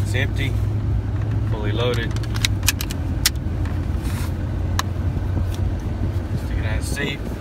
It's empty, fully loaded. Stick it out of the seat.